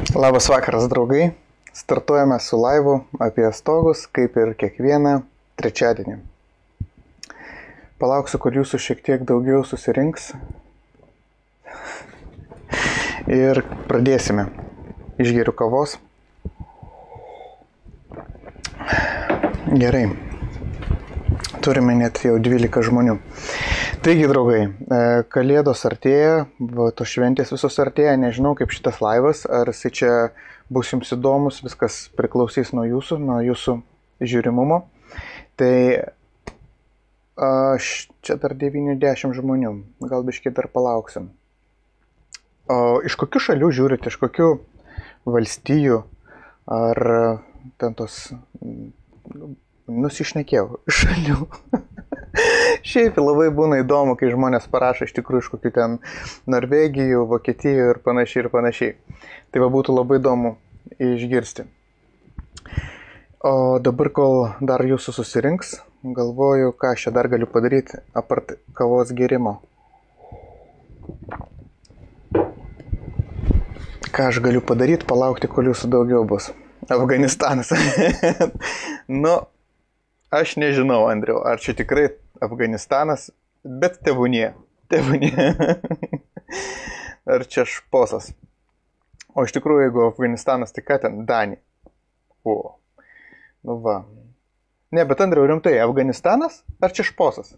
Labas vakaras, draugai. Startuojame su laivu apie stogus, kaip ir kiekvieną trečiadienį. Palauksiu, kol jūsų šiek tiek daugiau susirinks. Ir pradėsime. Išgeriu kavos. Gerai. Turime net jau 12 žmonių. Taigi, draugai, kalėdos artėja, tos šventės visos artėja, nežinau kaip šitas laivas, ar jis čia bus jums įdomus, viskas priklausys nuo jūsų žiūrimumo. Tai čia dar 90 žmonių, gal biškai dar palauksim. O iš kokių šalių žiūrite, iš kokių valstijų, ar ten tos, nusišnekėjau, šalių. Šiaip labai būna įdomu, kai žmonės parašo iš tikrųjų iš kokių ten Norvegijų, Vokietijų ir panašiai. Tai va būtų labai įdomu išgirsti. O dabar, kol dar jūsų susirinks, galvoju, ką aš čia dar galiu padaryti, apart kavos gėrimo. Ką aš galiu padaryti, palaukti, kol jūsų daugiau bus. Afganistanas. Nu, aš nežinau, Andriau, ar čia tikrai Afganistanas, bet tebūnie. Ar čia šposas. O iš tikrųjų, jeigu Afganistanas, tai ką ten? Danija. O, nu va. Ne, bet Andriau, rimtai, Afganistanas ar čia šposas?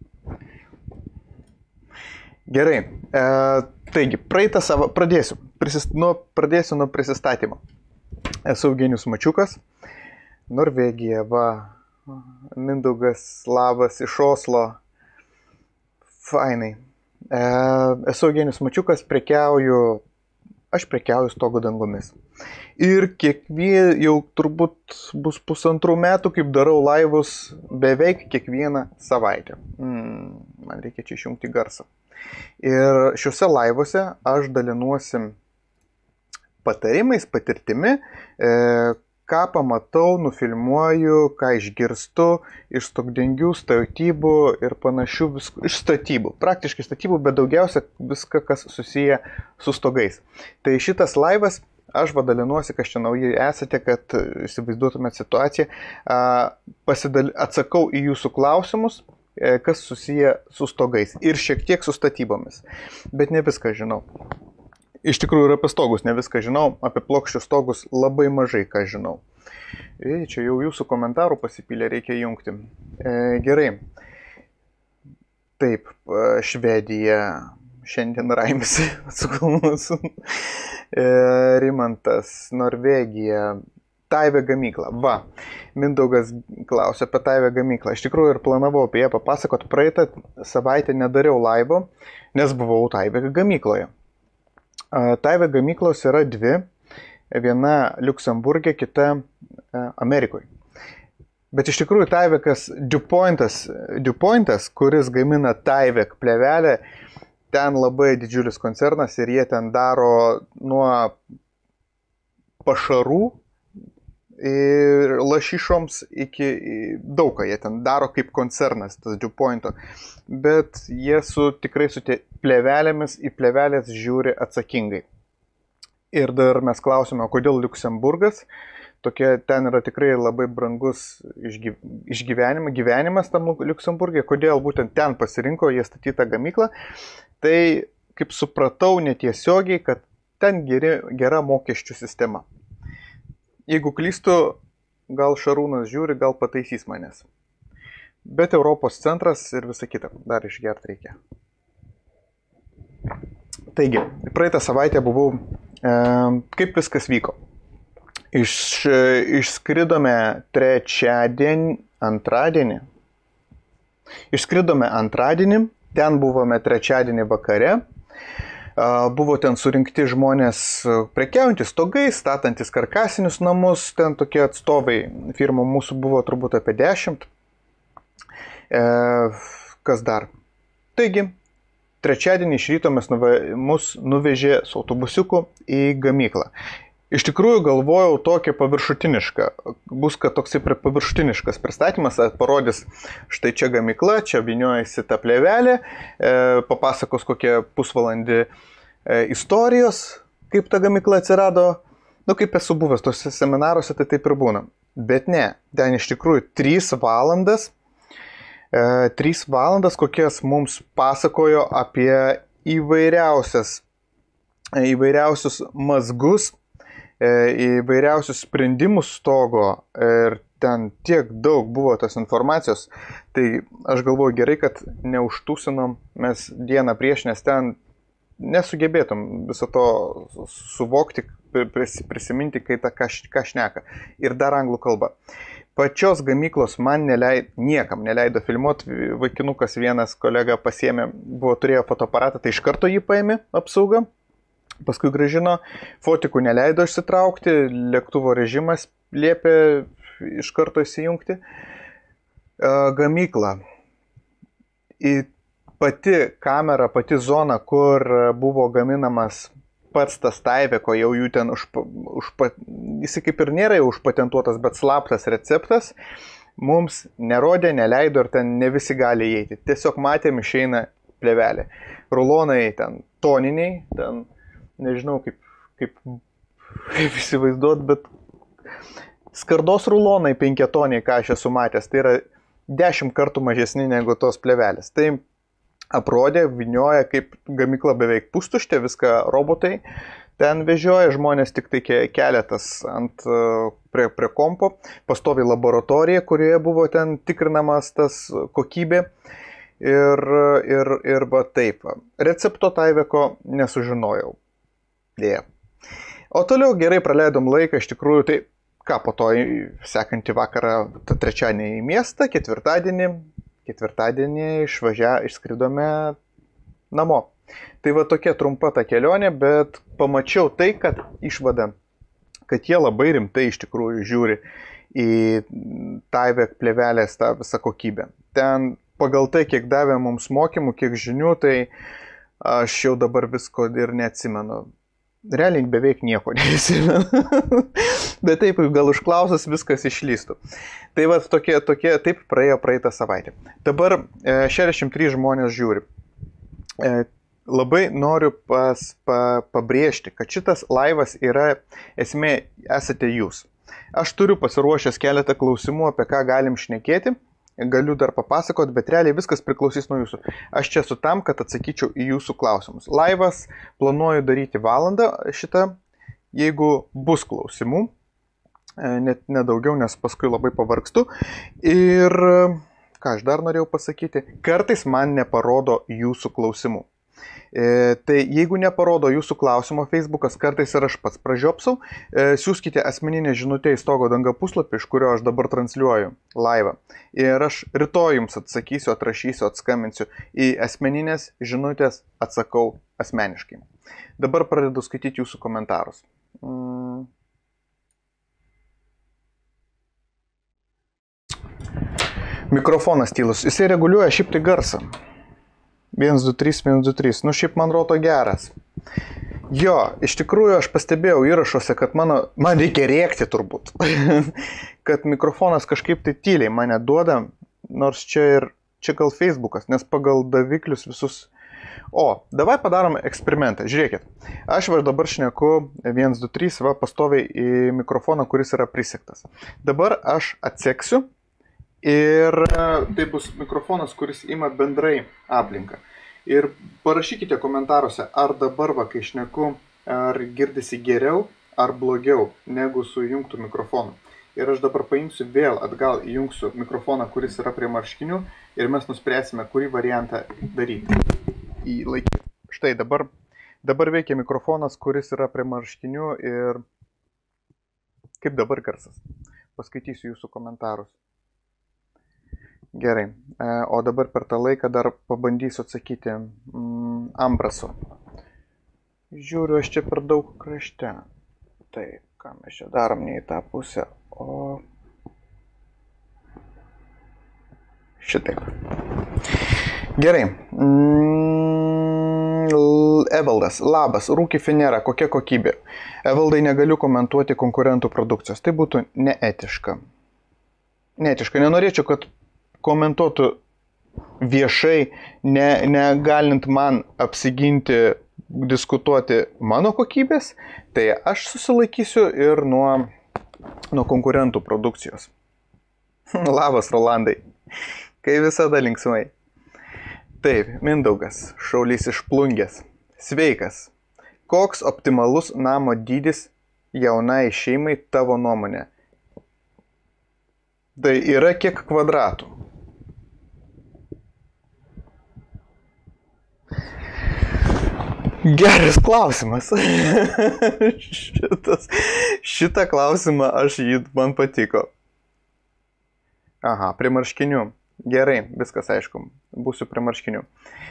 Gerai. Taigi, praeitą savo pradėsiu nuo prisistatymo. Esu Eugenijus Mačiukas, Norvegija, va. Mindaugas, labas, iš Oslo. Fainai. Esu Eugenijus Mačiukas, aš prekiauju stogo dangomis. Ir jau turbūt bus 1,5 metų, kaip darau laivus beveik kiekvieną savaitę. Man reikia čia išjungti garsą. Ir šiuose laivuose aš dalinuosi patarimais, patirtimi, ką pamatau, nufilmuoju, ką išgirstu iš stogdengių, statybų ir panašių, iš statybų. Praktiškai statybų, bet daugiausia viską, kas susiję su stogais. Tai šitas laivas, aš vadalinuosi, kas čia nauji esate, kad įsivaizduotumėt situaciją, atsakau į jūsų klausimus, kas susiję su stogais ir šiek tiek su statybomis. Bet ne viską žinau. Iš tikrųjų ir apie stogus ne viską žinau, apie plokščius stogus labai mažai ką žinau. Čia jau jūsų komentarų pasipylė, reikia jungti. Gerai. Taip, Švedija šiandien raimisi, atsukalmus. Rimantas, Norvegija, Taivė gamykla. Va, Mindaugas klausė apie Taivė gamyklą. Iš tikrųjų ir planavau apie ją papasakot. Praeitą savaitę nedariau laivo, nes buvau Taivė gamykloje. Taivė gamyklos yra dvi, viena Liuksemburgė, kita Amerikoje. Bet iš tikrųjų Taivekas DuPontas, kuris gamina Taivek plėvelę, ten labai didžiulis koncernas ir jie ten daro nuo pašarų ir lašišoms iki daug ką jie ten daro kaip koncernas, tas DuPonto. Bet jie tikrai su plėvelėmis į plėvelės žiūri atsakingai. Ir dar mes klausime, kodėl Liuksemburgas, ten yra tikrai labai brangus gyvenimas tam Liuksemburgė, kodėl būtent ten pasirinko jie statytą gamyklą. Tai, kaip supratau netiesiogiai, kad ten gera mokesčių sistema. Jeigu klystu, gal Šarūnas žiūri, gal pataisys manęs. Bet Europos centras ir visa kita. Dar išgert reikia. Taigi, praeitą savaitę buvau, kaip viskas vyko. Išskridome antradienį. Išskridome antradienį, ten buvome trečiadienį vakare. Buvo ten surinkti žmonės prekiaujantys stogais, statantis karkasinius namus, ten tokie atstovai firmų mūsų buvo turbūt apie 10. Kas dar? Taigi, trečiadienį iš ryto mus nuvežė su autobusiuku į gamyklą. Iš tikrųjų galvojau tokia paviršutiniška, bus kad toksai paviršutiniškas pristatymas, parodys štai čia gamykla, čia vyniojasi ta plėvelė, papasakos kokią pusvalandį istorijos, kaip ta gamykla atsirado, Nu, kaip esu buvęs tose seminaruose, tai taip ir būna. Bet ne, ten iš tikrųjų 3 valandas, 3 valandas, kokias mums pasakojo apie įvairiausius mazgus, įvairiausius sprendimus stogo ir ten tiek daug buvo tos informacijos, tai aš galvoju gerai, kad neužtūsinom mes dieną prieš, nes ten nesugebėtum viso to suvokti, prisiminti, kai ką šneka. Ir dar anglų kalba. Pačios gamyklos man niekam neleido filmuoti, vaikinukas vienas kolega pasiėmė, turėjo fotoaparatą, tai iš karto jį paėmė apsaugą, paskui grąžino, fotikų neleido išsitraukti, lėktuvo režimas liepė iš karto įsijungti. Gamykla. Pati kamera, pati zona, kur buvo gaminamas pats tas Tyveko, jau jų ten jis kaip ir nėra jau užpatentuotas, bet slaptas receptas, mums nerodė, neleido ir ten ne visi gali įeiti. Tiesiog matėm, išeina plėvelė. Rulonai ten toniniai, ten nežinau kaip įsivaizduot, bet skardos rulonai 5-toniai, ką aš esu matęs, tai yra 10 kartų mažesni negu tos plėvelės. Tai aprodė, vinioja, kaip gamykla beveik pustuštė, viską robotai ten vežioja, žmonės tik tai keletas prie kompo, pastovi laboratorija, kurioje buvo ten tikrinamas tas kokybė ir va taip. Recepto Tyveko nesužinojau. Dėja. O toliau gerai praleidom laiką, iš tikrųjų, tai ką po to sekantį vakarą, trečiadienį į miestą, ketvirtadienį išskridome namo. Tai va tokia trumpa ta kelionė, bet pamačiau tai, kad išvada, kad jie labai rimtai iš tikrųjų žiūri į Tyvek plėvelės tą visą kokybę. Ten pagal tai, kiek davė mums mokymų, kiek žinių, tai aš jau dabar visko ir neatsimenu. Realiai beveik nieko neatsimenu. Bet taip, gal užklausas viskas išlystų. Tai va tokie, taip praėjo praeitą savaitę. Dabar 63 žmonės žiūri. Labai noriu pabrėžti, kad šitas laivas yra, esmė, esate jūs. Aš turiu pasiruošęs keletą klausimų, apie ką galim šnekėti. Galiu dar papasakot, bet realiai viskas priklausys nuo jūsų. Aš čia esu tam, kad atsakyčiau į jūsų klausimus. Laivas planuoju daryti valandą šitą, jeigu bus klausimų, net nedaugiau, nes paskui labai pavargstu. Ir ką aš dar norėjau pasakyti, kartais man neparodo jūsų klausimų. Tai jeigu neparodo jūsų klausimo Facebookas, kartais ir aš pats pražiopsau, siūskite asmeninę žinutę į Stogo danga puslapį, iš kurio aš dabar transliuoju laivą. Ir aš rytoj jums atsakysiu, atrašysiu, atskambinsiu į asmeninės žinutės, atsakau asmeniškai. Dabar pradedu skaityti jūsų komentarus. Mikrofonas tylus. Jisai reguliuoja šiaip tai garsą. 1, 2, 3, 1, 2, 3. Nu, šiaip man rodo geras. Jo, iš tikrųjų aš pastebėjau įrašuose, kad man reikia rėkti turbūt. Kad mikrofonas kažkaip tai tyliai mane duoda, nors čia gal Facebookas, nes pagal daviklius visus... O, davai padarom eksperimentą. Žiūrėkit, aš dabar šneku 1, 2, 3, va, pastoviai į mikrofoną, kuris yra prisektas. Dabar aš atseksiu. Ir tai bus mikrofonas, kuris ima bendrai aplinką. Ir parašykite komentaruose, ar dabar, va, kai šneku, ar girdisi geriau, ar blogiau, negu su įjungtų mikrofonu. Ir aš dabar paimsiu vėl atgal įjungsiu mikrofoną, kuris yra prie marškinių, ir mes nuspręsime, kurį variantą daryti. Štai dabar veikia mikrofonas, kuris yra prie marškinių ir kaip dabar garsas. Paskaitysiu jūsų komentarus. Gerai, o dabar per tą laiką dar pabandysiu atsakyti Ambraso. Žiūriu, aš čia per daug krašte. Tai, ką mes čia darom, ne į tą pusę, o... Šitaip. Gerai. Evaldas, labas, Rūki Finera, kokia kokybė? Evaldai, negaliu komentuoti konkurentų produkcijos, tai būtų neetiška. Neetiška, nenorėčiau, kad komentuotų viešai, negalint man apsiginti diskutuoti mano kokybės, tai aš susilaikysiu ir nuo konkurentų produkcijos. Labas, Rolandai. Kai visada linksmai. Taip, Mindaugas, šaulys iš Plungės. Sveikas. Koks optimalus namo dydis jaunai šeimai tavo nuomonė? Tai yra kiek kvadratų? Geras klausimas. Šitą klausimą man patiko. Aha, prie marškinių. Gerai, viskas aišku. Būsiu prie marškinių.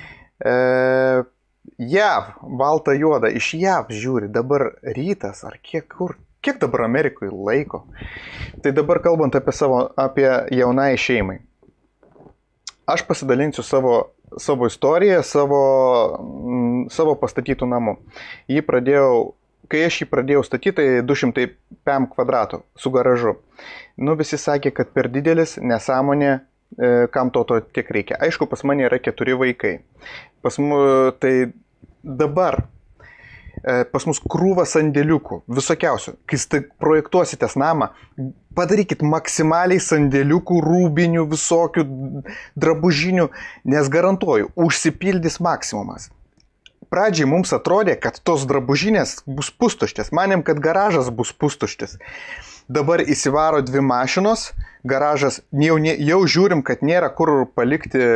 JAV, balta juoda. Iš JAV žiūri. Dabar rytas ar kiek dabar Amerikoje laiko. Tai dabar kalbant apie jaunai šeimai. Aš pasidalinsiu savo istoriją, savo pastatytų namų. Kai aš jį pradėjau statyti, tai 205 kvadratų su garažu. Visi sakė, kad per didelis, nesąmonė, kam to tiek reikia. Aišku, pas mane yra 4 vaikai. Tai dabar pas mus krūva sandėliukų, visokiausių. Kai projektuositės namą, padarykit maksimaliai sandėliukų, rūbinių, visokių drabužinių, nes garantuoju, užsipildys maksimumas. Pradžiai mums atrodė, kad tos drabužinės bus pustuštės. Manėm, kad garažas bus pustuštis. Dabar įsivaro 2 mašinos, garažas, jau žiūrim, kad nėra kur palikti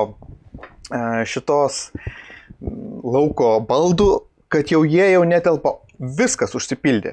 šitos lauko baldų, kad jie netelpa, viskas užsipildė.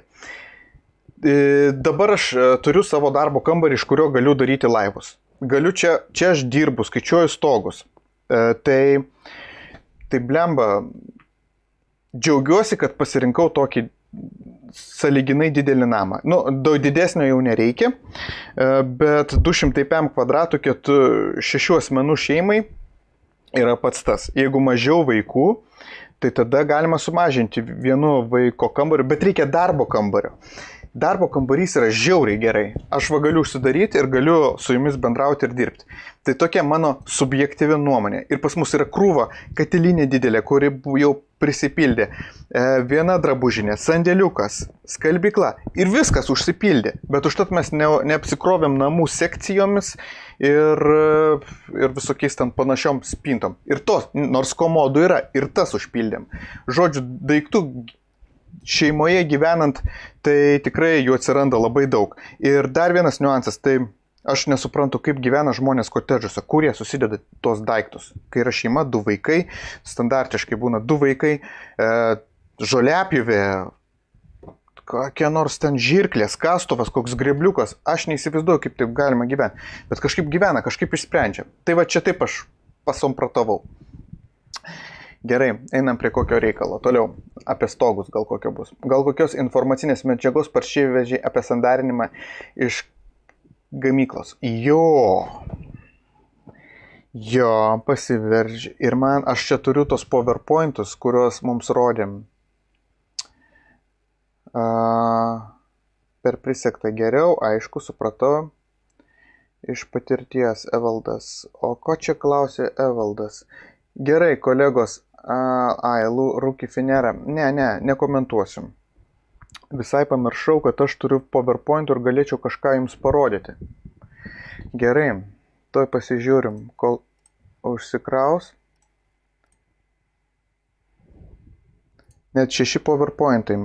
Dabar aš turiu savo darbo kambarį, iš kurio galiu daryti laivus. Čia aš dirbu, skaičiuoju stogus. Tai blemba, džiaugiuosi, kad pasirinkau tokį sąlyginai didelį namą. Daug didesnio jau nereikia, bet 205 kvadratų 6 asmenų šeimai yra pats tas. Jeigu mažiau vaikų, tai tada galima sumažinti vienu vaiko kambariu, bet reikia darbo kambario. Darbo kambarys yra žiauriai gerai. Aš galiu užsidaryti ir galiu su jumis bendrauti ir dirbti. Tai tokia mano subjektyvi nuomonė. Ir pas mus yra krūva katilinė didelė, kuri jau prisipildė. Viena drabužinė, sandėliukas, skalbykla ir viskas užsipildė. Bet užtat mes neapsikrovėm namų sekcijomis ir visokiais ten panašiom spintom. Ir tos, nors komodų yra, ir tas užpildėm. Žodžiu, daiktų šeimoje gyvenant, tai tikrai jų atsiranda labai daug. Ir dar vienas niuansas, tai aš nesuprantu, kaip gyvena žmonės kotedžuose, kurie susideda tos daiktus. Kai yra šeima, 2 vaikai, standartiškai būna 2 vaikai, žoliapjovė, kokie nors ten žirklės, kastuvas, koks grebliukas. Aš neįsivaizduoju, kaip taip galima gyventi. Bet kažkaip gyvena, kažkaip išsprendžia. Tai va čia taip aš pasompratavau. Gerai, einam prie kokio reikalo. Toliau, apie stogus gal kokio bus. Gal kokios informacinės medžiagos paršyvežiai apie sandarinimą iš gamyklos. Jo, pasiveržė. Ir aš čia turiu tos PowerPointus, kuriuos mums rodėm. Per prisektą geriau, aišku, supratau. Iš patirties, Evaldas. O ko čia klausė Evaldas? Gerai, kolegos. Rūki Finera. Nekomentuosiu. Visai pamiršau, kad aš turiu PowerPoint ir galėčiau kažką jums parodyti. Gerai, toj pasižiūrim, kol užsikraus. Net 6 PowerPointai.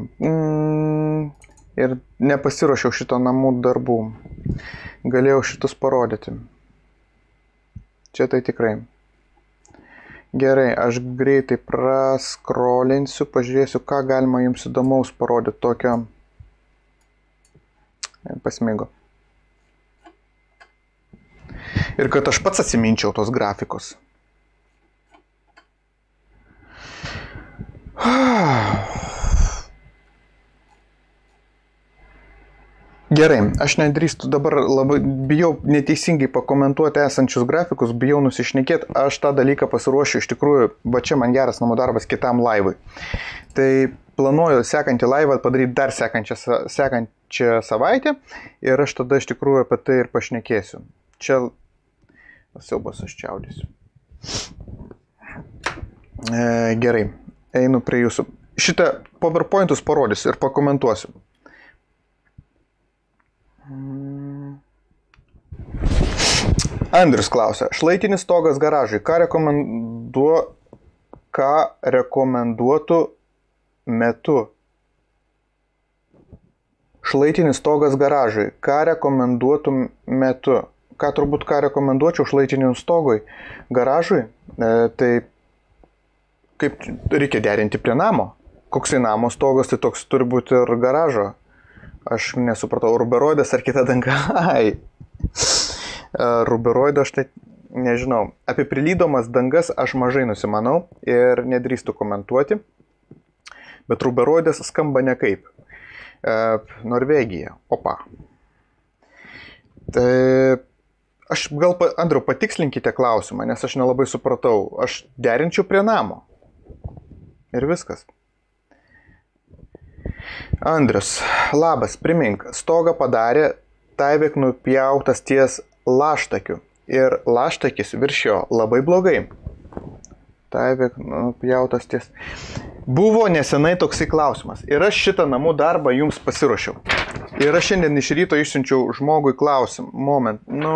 Ir nepasiruošiau šito namų darbų. Galėjau šitus parodyti. Čia tai tikrai. Gerai, aš greitai praskrolinsiu, pažiūrėsiu, ką galima jums įdomaus parodyti tokio. Pasmigo. Ir kad aš pats atsiminčiau tos grafikus. Gerai, aš nedrįstu dabar labai bijau neteisingai pakomentuoti esančius grafikus, bijau nusišnekėti, aš tą dalyką pasiruošiu iš tikrųjų, va čia man geras namų darbas kitam laivui. Tai planuoju sekantį laivą padaryti dar sekančią savaitę ir aš tada iš tikrųjų apie tai ir pašnekėsiu. Čia siaubas aš čiaudysiu. Gerai, einu prie jūsų. Šitą PowerPointus parodysiu ir pakomentuosiu. Andrius klausia, šlaitinis stogas garažui, ką rekomenduotų metu? Šlaitinis stogas garažui, ką rekomenduotų metu? Ką rekomenduočiau šlaitiniam stogui garažui? Tai kaip reikia derinti prie namo? Koksai namo stogas, tai toks turi būti ir garažo. Aš nesupratau, ruberoidas ar kita danga? Ruberoido aš tai nežinau. Apie prilydomas dangas aš mažai nusimanau ir nedrįstu komentuoti. Bet ruberoidas skamba nekaip. Norvegija. Opa. Tai aš gal, Andriau, patikslinkite klausimą, nes aš nelabai supratau. Aš derinčiau prie namo. Ir viskas. Andrius, labas, primink, stogą padarė Taivek nupjautas ties laštakiu ir laštakis virš jo labai blogai. Taivek nupjautas ties. Buvo nesenai toksai klausimas ir aš šitą namų darbą jums pasiruošiau. Ir aš šiandien iš ryto išsiunčiau žmogui klausimą.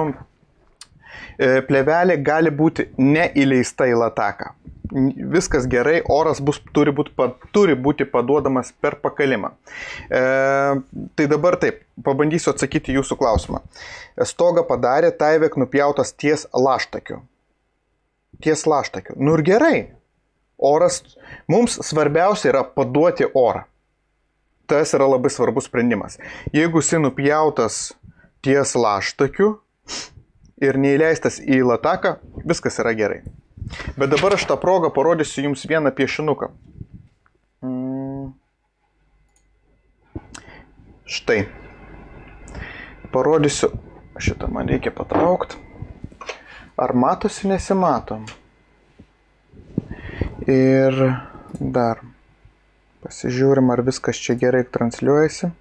Plėvelė gali būti neįleista į lataką. Viskas gerai, oras turi būti paduodamas per pakalimą. Tai dabar taip, pabandysiu atsakyti jūsų klausimą. Stogą padarė Taivek nupjautas ties laštakiu. Ties laštakiu. Nu ir gerai. Oras, mums svarbiausia yra paduoti orą. Tas yra labai svarbus sprendimas. Jeigu jis nupjautas ties laštakiu ir neįleistas į lataką, viskas yra gerai. Bet dabar aš tą progą parodysiu jums vieną piešinuką. Štai. Parodysiu. Šitą man reikia patraukti. Ar matosi, nesimatom? Ir dar. Pasižiūrim, ar viskas čia gerai transliuojasi.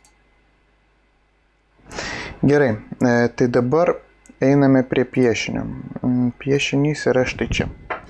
Gerai. Tai dabar einame prie piešinio. Piešinys yra štai čia.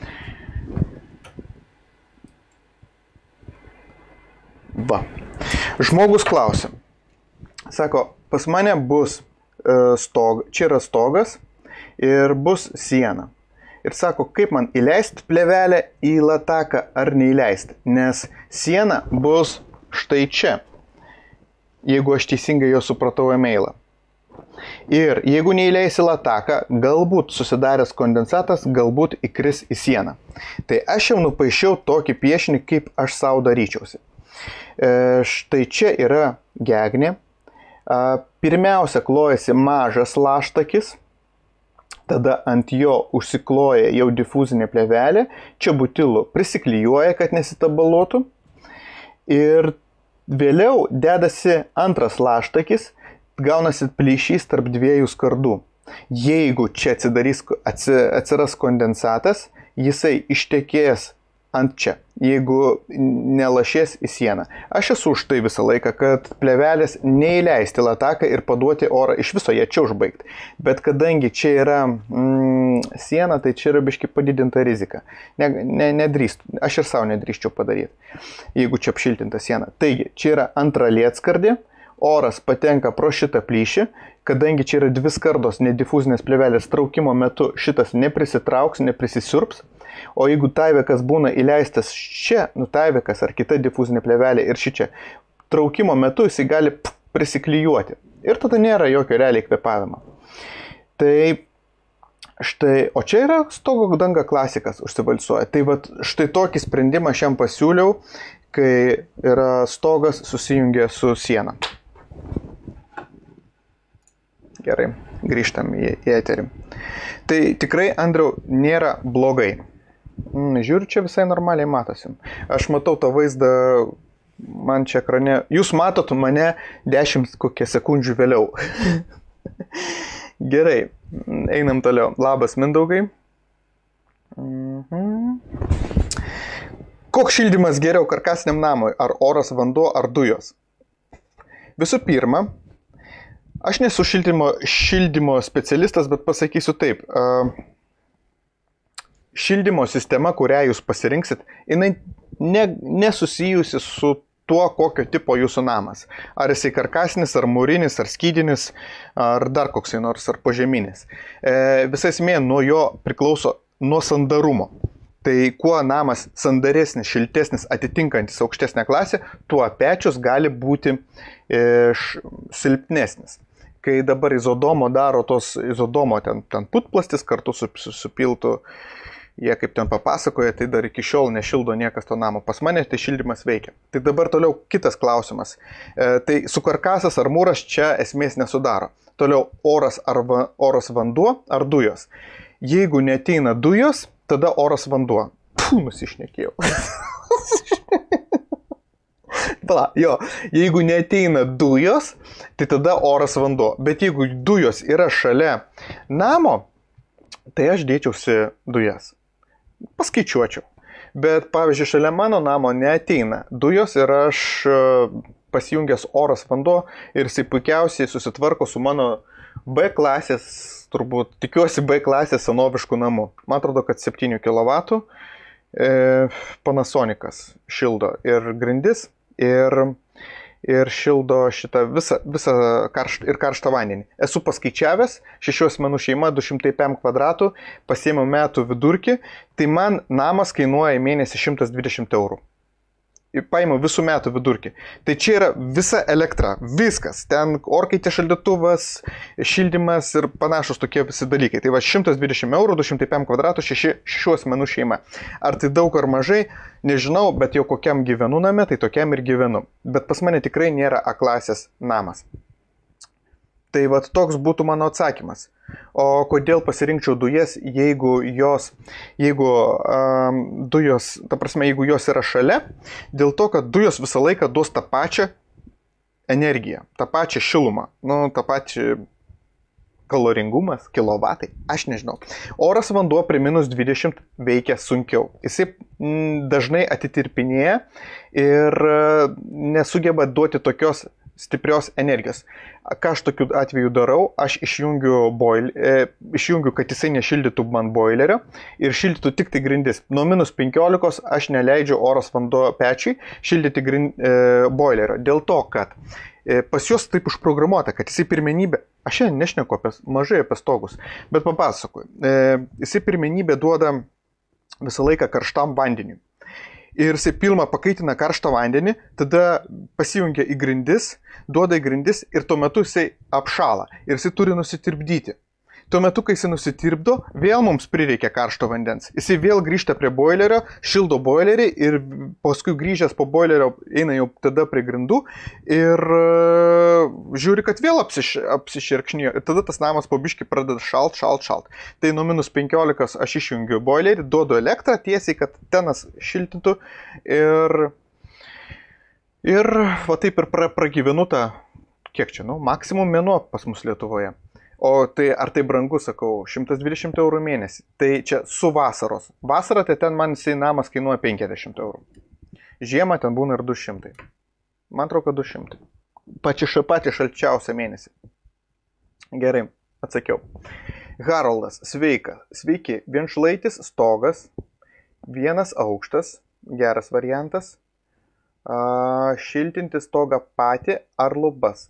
Va. Žmogus klausia. Sako, pas mane bus čia yra stogas ir bus siena. Ir sako, kaip man įleisti plėvelę į lataką ar neįleisti. Nes siena bus štai čia. Jeigu aš teisingai jo supratau e-mailą. Ir jeigu neįleisi lataką, galbūt susidaręs kondensatas, galbūt įkris į sieną. Tai aš jau nupaišiau tokį piešinį, kaip aš savo daryčiausi. Štai čia yra gegnė. Pirmiausia klojasi mažas laštakis, tada ant jo užsikloja jau difuzinė plėvelė, čia butilu prisiklijuoja, kad nesitabaluotų. Ir vėliau dedasi antras laštakis, gaunasi plyšys tarp dviejų skardų. Jeigu čia atsiras kondensatas, jisai ištekės ant čia, jeigu nelašės į sieną. Aš esu už tai visą laiką, kad plėvelės neįleisti lataką ir paduoti orą iš viso ją čia užbaigti. Bet kadangi čia yra siena, tai čia yra biškai padidinta rizika. Nedrįstu, aš ir savo nedrįščiau padaryti, jeigu čia apšiltinta siena. Taigi, čia yra antra lietskardė. Oras patenka pro šitą plyšį, kadangi čia yra dvi skardos nedifuzinės plėvelės traukimo metu šitas neprisitrauks, neprisisiurps, o jeigu taivekas būna įleistas čia, taivekas ar kita difuzinė plėvelė ir šičia, traukimo metu jisai gali prisiklijuoti ir tada nėra jokio realiai kvėpavimo. Tai štai, o čia yra stogo danga klasikas užsibalsuoja. Tai vat štai tokį sprendimą aš jam pasiūliau, kai yra stogas susijungia su siena. Gerai, grįžtam į eterį. Tai tikrai, Andriau, nėra blogai. Žiūriu, čia visai normaliai matosi. Aš matau tą vaizdą, man čia ekrane. Jūs matot mane 10 kokią sekundžių vėliau. Gerai, einam toliau. Labas, Mindaugai. Koks šildymas geriau karkasiniam namui? Ar oras, vanduo, ar dujos? Visų pirma, aš nesu šildymo specialistas, bet pasakysiu taip. šildymo sistema, kurią jūs pasirinksit, jinai nesusijusi su tuo, kokio tipo jūsų namas. Ar jisai karkasinis, ar mūrinis, ar skydinis, ar dar koksai nors, ar požeminis. Visai esmė nuo jo priklauso nuo sandarumo. Tai kuo namas sandaresnis, šiltesnis, atitinkantis aukštesnę klasę, tuo pečius gali būti silpnesnis. Kai dabar izodomo daro tos izodomo ten putplastis kartu supiltų, jie kaip ten papasakoja, tai dar iki šiol nešildo niekas to namo. Pas mane tai šildymas veikia. Tai dabar toliau kitas klausimas. Tai sukarkasas ar mūras čia esmės nesudaro. Toliau oras vanduo ar dujos. Jeigu neteina dujos, tada oras vanduo. Nusišnekėjau. Jeigu neteina dujos, tai tada oras vanduo. Bet jeigu dujos yra šalia namo, tai aš dėčiausi dujas. Paskaičiuočiau. Bet pavyzdžiui, šalia mano namo neateina dujos ir aš pasijungęs oras vanduo ir jisai puikiausiai susitvarko su mano B klasės, turbūt tikiuosi B klasės senoviškų namų. Man atrodo, kad 7 kW Panasonicas šildo ir grindis ir šildo šitą visą karštą vandenį. Esu paskaičiavęs, 6 asmenų šeima, 205 kvadratų, pasiėmiau metų vidurkį, tai man namas kainuoja į mėnesį 120 eurų. Paėmiau visų metų vidurkį. Tai čia yra visa elektra, viskas. Ten orkaitė šaldytuvas, šildymas ir panašus tokie visi dalykai. Tai va 120 eurų, 205 kvadratų, 6 asmenų šeima. Ar tai daug ar mažai, nežinau, bet jau kokiam gyvenu name, tai tokiam ir gyvenu. Bet pas mane tikrai nėra A klasės namas. Tai va toks būtų mano atsakymas. O kodėl pasirinkčiau dujas, jeigu dujos, ta prasme, jeigu jos yra šalia, dėl to, kad dujos visą laiką duos tą pačią energiją, tą pačią šilumą, tą pačią kaloringumas, kilovatai, aš nežinau. Oras vanduo prie -20 veikia sunkiau. Jisai dažnai atitirpinėja ir nesugeba duoti tokios stiprios energijos. Ką aš tokiu atveju darau, aš išjungiu, kad jisai nešildytų man boilerio ir šildytų tik tai grindis. Nuo -15 aš neleidžiu oras vanduo pečiui šildyti boilerio. Dėl to, kad pas juos taip užprogramuota, kad jisai pirmenybę, aš šiandien nešneku mažai apie stogus, bet papasakoju, jisai pirmenybę duoda visą laiką karštam vandeniui. Ir jisai pilma pakaitina karštą vandenį, tada pasijungia į grindis, duoda į grindis ir tuo metu jisai apšala ir jisai turi nusitirpdyti. Tuo metu, kai jisai nusitirpdo, vėl mums prireikia karšto vandens. Jisai vėl grįžta prie boilerio, šildo boilerį ir paskui grįžęs po boilerio eina jau tada prie grindų ir žiūri, kad vėl apsiširkšnijo. Ir tada tas namas po biškį pradeda šalt. Tai nuo -15 aš išjungiu boilerį, duodu elektrą tiesiai, kad tenas šiltintų ir va taip ir pragyvenu tą, kiek čia, maksimum mėnuo pas mus Lietuvoje. O tai ar tai brangu, sakau, 120 eurų mėnesį. Tai čia su vasaros. Vasarą tai ten man jisai namas kainuoja 50 eurų. Žiemą ten būna ir 200. Man atrodo, kad 200. Patį šalčiausią mėnesį. Gerai, atsakiau. Haroldas, sveiki. Vienšlaitis stogas, vienas aukštas, geras variantas. Šiltinti stogą patį ar lubas?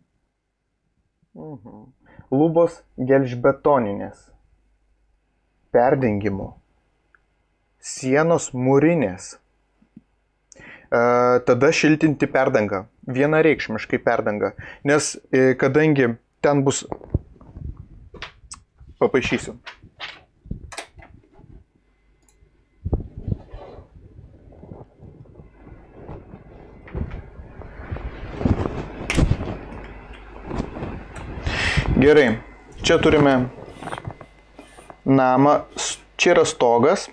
Lubos gelžbetoninės, perdengimo, sienos mūrinės, tada šiltinti perdangą, vienareikšmiškai perdangą, nes kadangi ten bus, papaišysiu. Gerai, čia turime namą, čia yra stogas,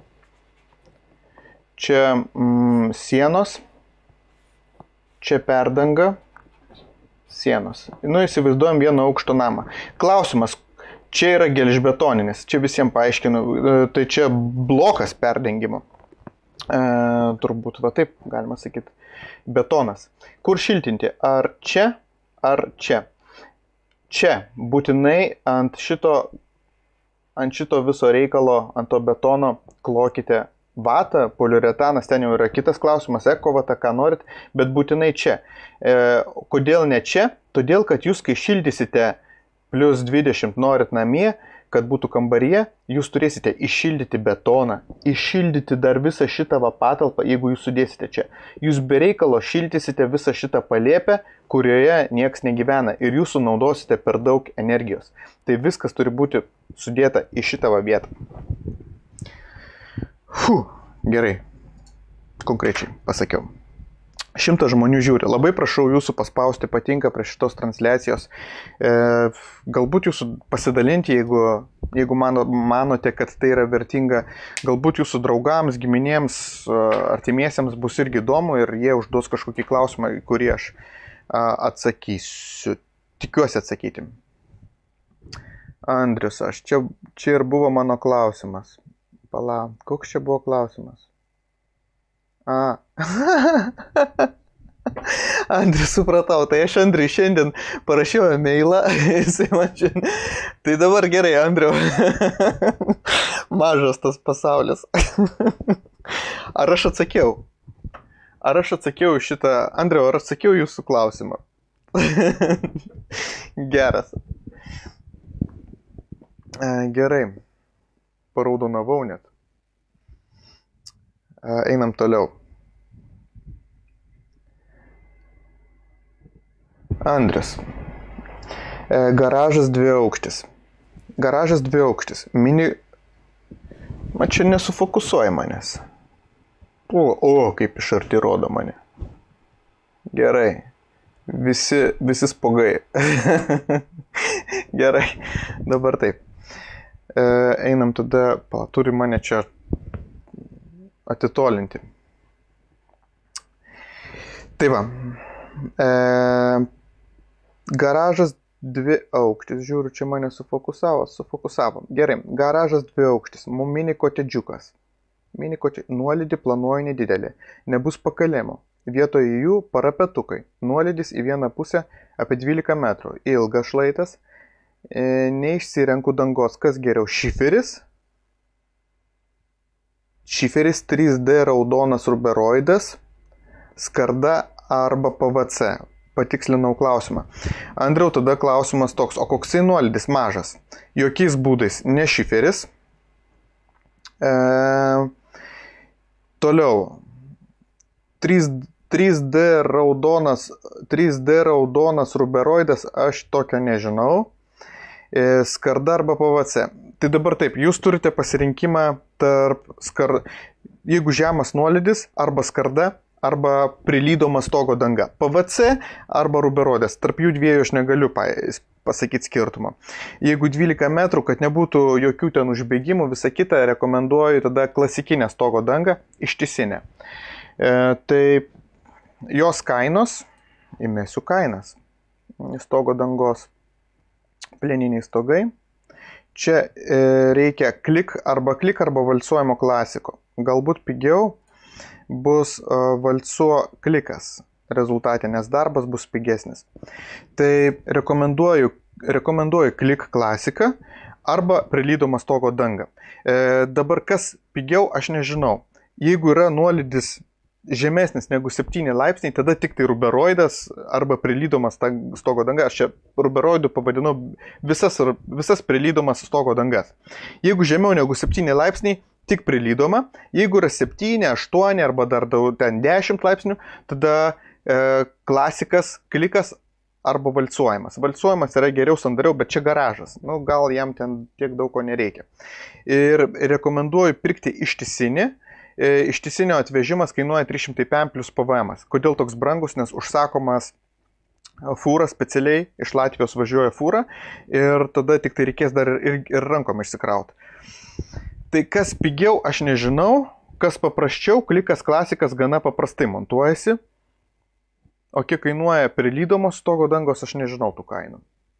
čia sienos, čia perdanga, sienos. Įsivaizduojam vieną aukšto namą. Klausimas, čia yra gelžbetoninis, čia visiems paaiškinu, tai čia blokas perdengimo. Turbūt va taip galima sakyti, betonas. Kur šiltinti, ar čia, ar čia? Čia būtinai ant šito ant šito viso reikalo, ant to betono klokite vatą, poliuretanas, ten jau yra kitas klausimas, ekovata, ką norit, bet būtinai čia. Kodėl ne čia? Todėl, kad jūs, kai šildysite plus 20 norit namie, kad būtų kambaryje, jūs turėsite iššildyti betoną, iššildyti dar visą šitą patalpą, jeigu jūs sudėsite čia. Jūs be reikalo šildysite visą šitą palėpę, kurioje nieks negyvena ir jūs sunaudosite per daug energijos. Tai viskas turi būti sudėta į šitą vietą. Gerai, konkrečiai pasakiau. 100 žmonių žiūri. Labai prašau jūsų paspausti patinka prie šitos transliacijos. Galbūt jūsų pasidalinti, jeigu manote, kad tai yra vertinga. Galbūt jūsų draugams, giminėms, artimiesiems bus irgi įdomu ir jie užduos kažkokį klausimą, kurį aš atsakysiu. Tikiuosi atsakyti. Andrius, čia ir buvo mano klausimas. Pala, koks čia buvo klausimas? Andrius, supratau, tai aš Andriui šiandien parašiau mailą, jisai man šiandien. Tai dabar gerai, Andriu, mažas tas pasaulis. Ar aš atsakiau? Ar aš atsakiau šitą, Andriu, ar atsakiau jūsų klausimą? Geras. Gerai, paraudonavau net. Einam toliau. Andrius. Garažas 2 aukštis. Garažas 2 aukštis. Čia nesufokusuoja manęs. Kaip iš arti rodo mane. Gerai. Visi spogai. Gerai. Dabar taip. Einam tada, turi mane čia atitolinti. Tai va. Garažas 2 aukštis. Žiūriu, čia mane sufokusavo. Gerai. Garažas 2 aukštis. Mini kotedžiukas. Nuolydį planuoju nedidelį. Nebus pakalimo. Vietoje jų parapetukai. Nuolydis į vieną pusę apie 12 metrų. Ilgas šlaitas. Neišsirenku dangos. Kas geriau? Šiferis? Šiferis 3D raudonas ruberoidas, skarda arba PVC. Patikslinau klausimą. Andriau, tada klausimas toks, o koksai nuolydis? Mažas. Jokiais būdais ne šiferis. Toliau. 3D raudonas ruberoidas, aš tokio nežinau. Skarda arba PVC. Tai dabar taip, jūs turite pasirinkimą tarp jeigu žemas nuolydis, arba skarda, arba prilydoma stogo danga. PVC arba ruberoidas. Tarp jų dviejų aš negaliu pasakyti skirtumą. Jeigu 12 metrų, kad nebūtų jokių ten užbėgimų, visą kitą rekomenduoju tada klasikinę stogo dangą, ištisinę. Tai jos kainos, įmesiu kainas. Stogo dangos pleniniai stogai. Čia reikia klik arba valcuojamo klasiko. Galbūt pigiau bus valcuo klikas rezultate, nes darbas bus pigesnis. Tai rekomenduoju klik klasiką arba prilydoma stogo danga. Dabar kas pigiau, aš nežinau. Jeigu yra nuolydis žemesnis negu 7 laipsniai, tada tik tai ruberoidas arba prilydomas stogo danga. Aš čia ruberoidų pavadinau visas prilydomas stogo dangas. Jeigu žemiau negu 7 laipsniai, tik prilydoma. Jeigu yra 7, 8 arba dar ten 10 laipsnių, tada klasikas, klikas arba valcuojamas. Valcuojamas yra geriau, sandariau, bet čia garažas. Gal jam ten tiek daug ko nereikia. Ir rekomenduoju pirkti ištisinį. Ištisinio atvežimas kainuoja 300 PM plus PVM. Kodėl toks brangus? Nes užsakomas fūra specialiai, iš Latvijos važiuoja fūra ir tada tik tai reikės dar ir rankom išsikrauti. Tai kas pigiau, aš nežinau, kas paprasčiau, klikas klasikas gana paprastai montuojasi, o kiek kainuoja prilydomos stogo dangos, aš nežinau tų kainų.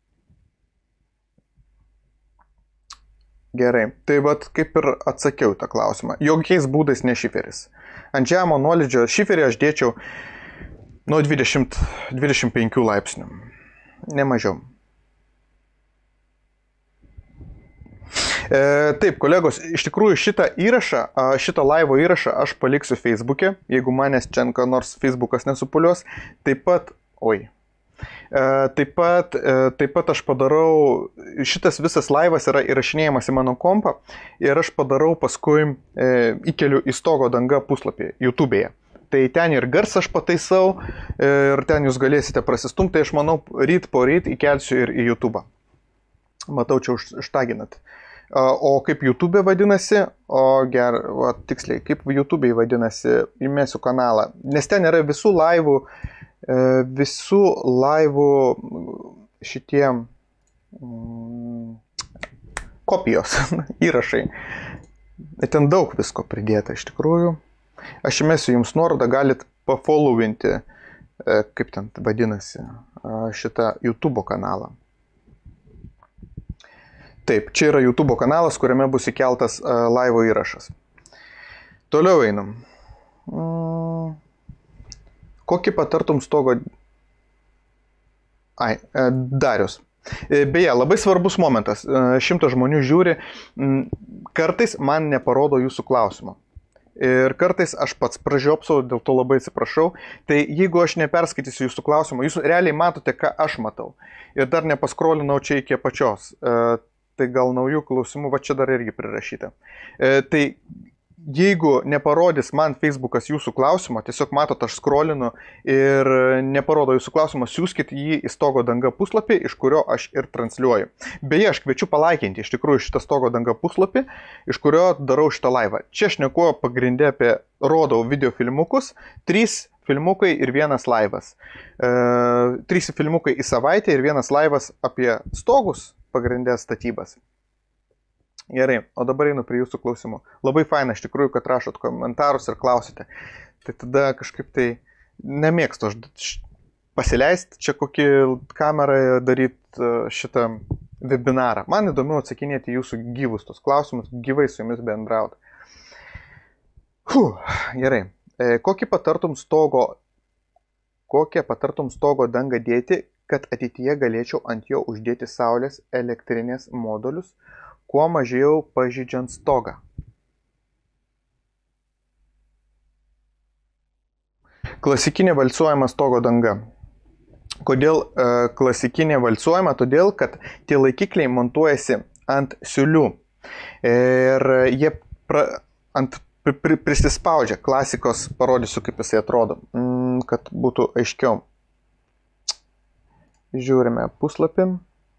Gerai, tai vat kaip ir atsakiau tą klausimą. Jokiais būdais ne šiferis. Ant žemo nuolydžio šiferį aš dėčiau nuo 20-25 laipsnių. Ne mažiau. Taip, kolegos, iš tikrųjų šitą live įrašą aš paliksiu Facebook'e, jeigu manęs čia nors Facebook'as nesupuliuos. Taip pat aš padarau, šitas visas laivas yra įrašinėjamas į mano kompą ir aš padarau paskui įkeliu į Stogo danga puslapį YouTube'e. Tai ten ir garsą aš pataisau ir ten jūs galėsite prasistumti, tai aš manau ryt po ryt įkelsiu ir į YouTube'ą. Matau, čia užtaginat. O kaip YouTube vadinasi, tiksliai, kaip YouTube vadinasi, įmėsiu kanalą. Nes ten yra visų laivų šitie kopijos, įrašai. Ten daug visko pridėta iš tikrųjų. Aš įmėsiu jums nuorodą, galit pafollowinti, kaip ten vadinasi, šitą YouTube kanalą. Taip, čia yra YouTube kanalas, kuriame bus įkeltas laivo įrašas. Toliau einam. Kokį patartum Stogo... Darius. Beje, labai svarbus momentas. 100 žmonių žiūri. Kartais man neparodo jūsų klausimo. Ir kartais aš pats pražiopsau, dėl to labai atsiprašau. Tai jeigu aš neperskaitysiu jūsų klausimą, jūs realiai matote, ką aš matau. Ir dar nepaskrolinau čia iki apačios. Tai gal naujų klausimų, va čia dar irgi prirašyta. Tai jeigu neparodys man Facebookas jūsų klausimo, tiesiog matot, aš skrolinu ir neparodo jūsų klausimo, siūskit jį į Stogo danga puslapį, iš kurio aš ir transliuoju. Beje, aš kviečiu palaikinti iš tikrųjų šitą Stogo danga puslapį, iš kurio darau šitą laivą. Čia aš neku pagrindė rodau video filmukus, 3 filmukai ir 1 laivas. 3 filmukai į savaitę ir 1 laivas apie stogus pagrindė statybas. Gerai, o dabar einu prie jūsų klausimų. Labai faina iš tikrųjų, kad rašot komentarus ir klausite. Tai tada kažkaip tai nemėgstu pasileisti čia kokį kamerą daryti šitą webinarą. Man įdomu atsakinėti jūsų gyvus tos klausimus, gyvai su jumis bendrauti. Gerai, kokią patartum stogo dangą dėti, kad ateityje galėčiau ant jo uždėti saulės elektrinės modulius, kuo mažiau pažeidžiant stogą? Klasikinė valcuojama stogo danga. Kodėl klasikinė valcuojama? Todėl, kad tie laikikliai montuojasi ant siūlių ir jie prisispaudžia. Klasikos parodysiu, kaip jisai atrodo, kad būtų aiškiau. Žiūrime puslapį.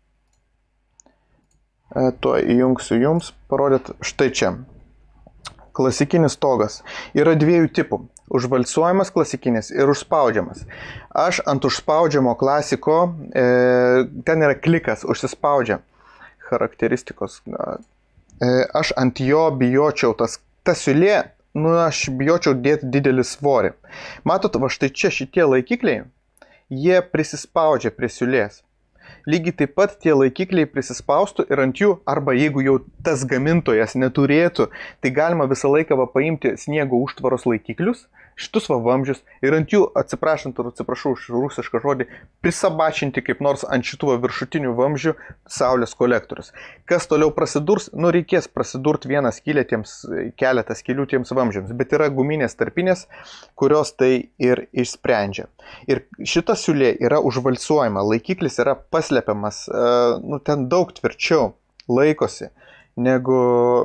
Tuo įjungsiu jums, parodyt štai čia. Klasikinis stogas. Yra 2 tipų. Užvalcuojamas klasikinis ir užspaudžiamas. Aš ant užspaudžiamo klasiko, ten yra klikas, užsispaudžia charakteristikos. Aš ant jo bijočiau, ta siūlė, aš bijočiau dėti didelį svorį. Matot, va štai čia šitie laikikliai, jie prisispaudžia prie siūlės. Lygiai taip pat tie laikikliai prisispaustų ir ant jų, arba jeigu jau tas gamintojas neturėtų, tai galima visą laiką paimti sniego užtvaros laikiklius, šitus vamzdžius ir ant jų, atsiprašau už rusišką žodį, prisabačinti kaip nors ant šitų viršutinių vamzdžių saulės kolektorius. Kas toliau prasidurs? Reikės prasidurti vieną skylę keletą skylių tiems vamzdžiams, bet yra guminės tarpinės, kurios tai ir išsprendžia. Ir šita siūlė yra užvalcuojama, laikiklis yra paslepiamas, ten daug tvirčiau laikosi, negu,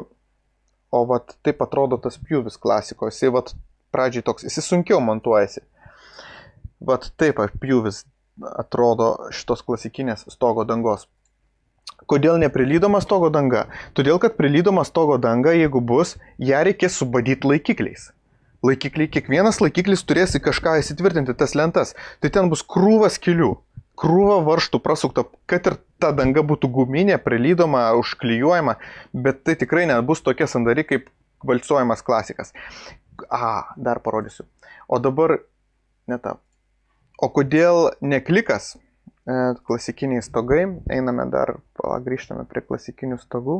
taip atrodo tas pjūvis klasikos, jisai pradžiai toks, jis sunkiau montuojasi. Taip pjūvis atrodo šitos klasikinės stogo dangos. Kodėl neprilydoma stogo danga? Todėl, kad prilydoma stogo danga, jeigu bus, ją reikės subadyti laikikliais. Kiekvienas laikiklis turės į kažką įsitvirtinti tas lentas. Tai ten bus krūva skylių, krūva varžtų prasukta, kad ir ta danga būtų guminė, prilydoma, užklijuojama, bet tai tikrai nebus tokia sandari kaip valcuojamas klasikas. Dar parodysiu. O dabar ne ta. O kodėl ne klikas? Klasikiniai stogai. Einame dar, grįžtame prie klasikinių stogų.